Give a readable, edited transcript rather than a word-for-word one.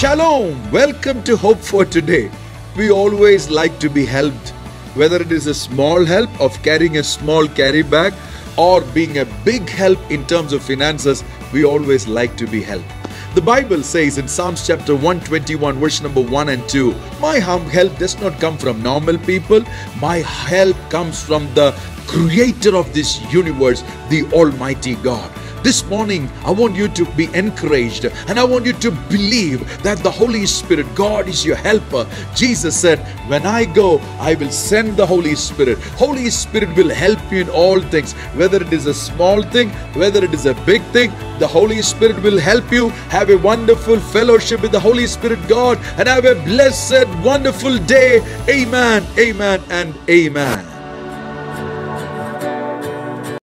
Shalom! Welcome to Hope for Today. We always like to be helped, whether it is a small help of carrying a small carry bag or being a big help in terms of finances. We always like to be helped. The Bible says in Psalms chapter 121 verse number 1 and 2, my help does not come from normal people. My help comes from the creator of this universe, the Almighty God. This morning, I want you to be encouraged and I want you to believe that the Holy Spirit, God is your helper. Jesus said, when I go, I will send the Holy Spirit. Holy Spirit will help you in all things, whether it is a small thing, whether it is a big thing. The Holy Spirit will help you. Have a wonderful fellowship with the Holy Spirit God and have a blessed, wonderful day. Amen, amen, and amen.